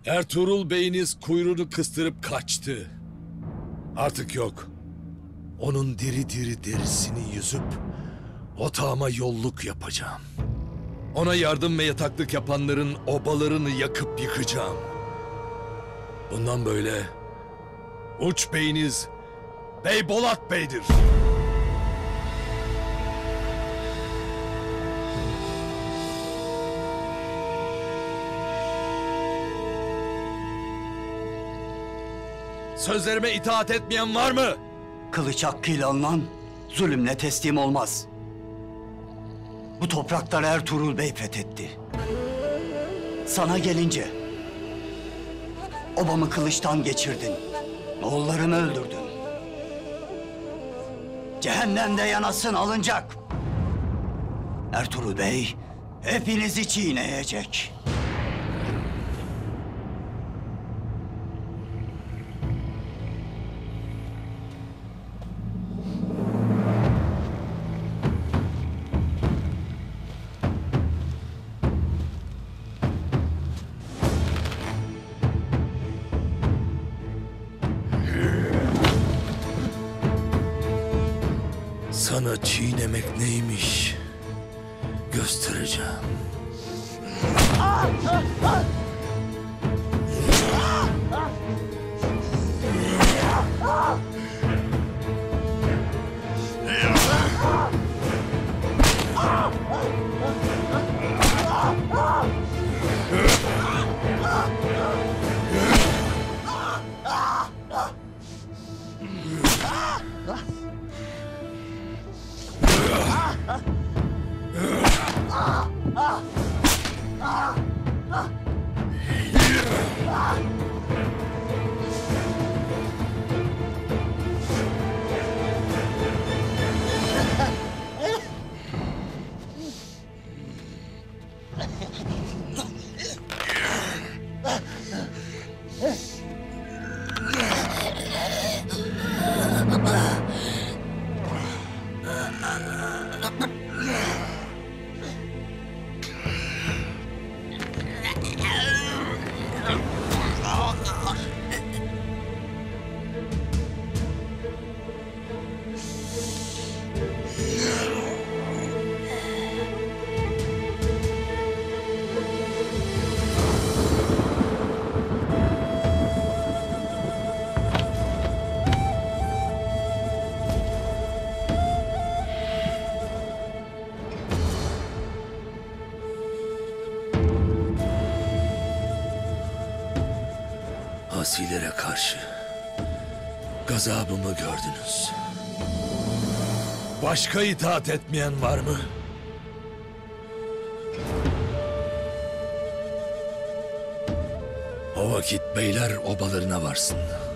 Ertuğrul Bey'iniz kuyruğunu kıstırıp kaçtı. Artık yok. Onun diri diri derisini yüzüp otağıma yolluk yapacağım. Ona yardım ve yataklık yapanların obalarını yakıp yıkacağım. Bundan böyle Uç Bey'iniz Bey Bolat Bey'dir. Sözlerime itaat etmeyen var mı? Kılıç hakkıyla alınan zulümle teslim olmaz. Bu toprakları Ertuğrul Bey fethetti. Sana gelince obamı kılıçtan geçirdin. Oğullarımı öldürdün. Cehennemde yanasın alınacak. Ertuğrul Bey hepinizi çiğneyecek. Sana çiğnemek neymiş göstereceğim. Asilere karşı gazabımı gördünüz. Başka itaat etmeyen var mı? O vakit beyler obalarına varsın.